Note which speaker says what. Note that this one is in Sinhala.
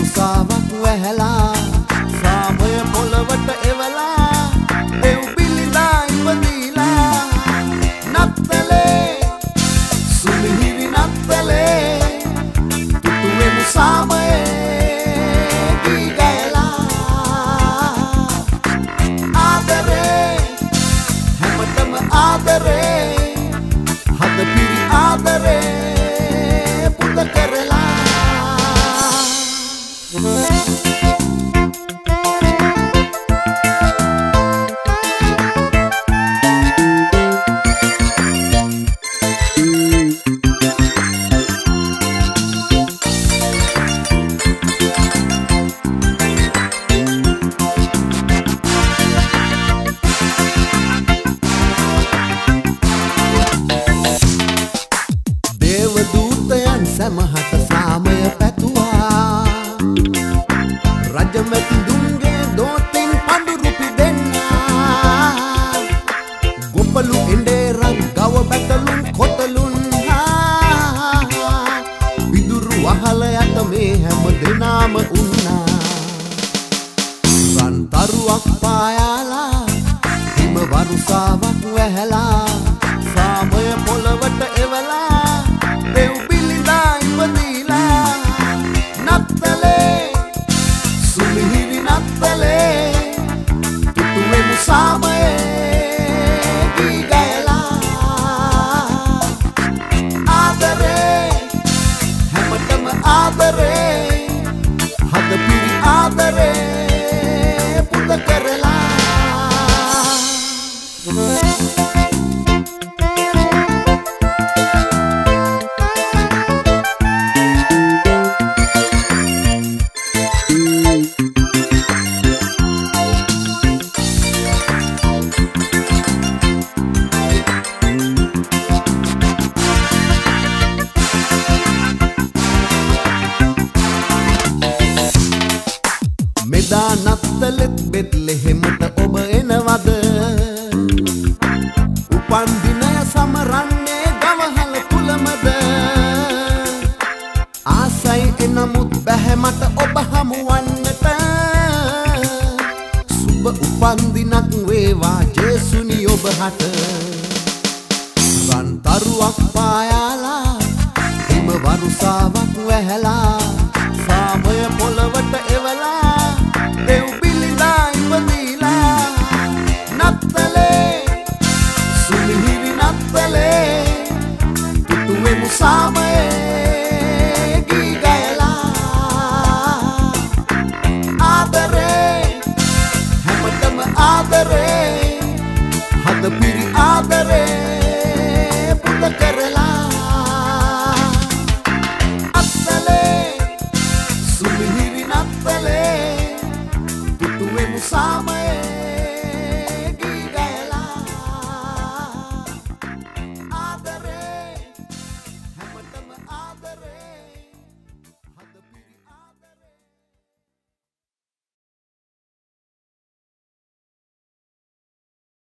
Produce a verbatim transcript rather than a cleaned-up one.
Speaker 1: වරුසාවක් වැහැලා සාමය පොළවට එවලා එව් බිලිලා ඉපදීලා නත්තලේ සුමිහිරි නත්තලේ තුතුවෙමු සාමයේ ගී ගයලා ආදරේ හැමතෙම ආදරේ හද පිරි ආදරේ පුත කරලා දේවදූතයන් සමහත සාමය පැතුවා රජමැතිඳුන්ගේ දෝතින් පඳුරු පිදෙන්නා ගොපලු එඬේරන් ගව බැටළුන් කොතලුන් විදුරු වහල යට මේ හැම දෙනාම උන්නා රන්තරුවක් පායාලා හිම වරුසාවක් වැහැලා සාමය පොළවට එවලා දෙව් බිලිලා ඉපදීලා නත්තලේ සුමිහිරි නත්තලේ තුතුවෙමු සාමයේ ගී ගයලා ආදරේ හැමතෙම ආදරේ හද පිරි ආදරේ පුත කරලා මෙදා නත්තලෙත් බෙත්ලෙහෙමට ඔබ එනවද උපන් දිනය සමරන්නේ ගවහල කුලමද ආසයි එනමුත් බැහැ මට ඔබ හමුවන්නට සුබ උපන් දිනක් වේවා ජේසුනි ඔබ හට රන්තරුවක් පායාලා හිම වරුසාවක් වැහැලා සාමය පොළවට එවලා දෙව් බිලිලා ඉපදීලා නත්තලේ සුමිහිරි නත්තලේ තුතුවෙමු සාමයේ ගී ගයලා ආදරේ හැමතෙම ආදරේ හද පිරි ආදරේ පුත කරලා අත්තලේ සුමිහිරි නත්තලේ තුතුවෙමු සාමයේ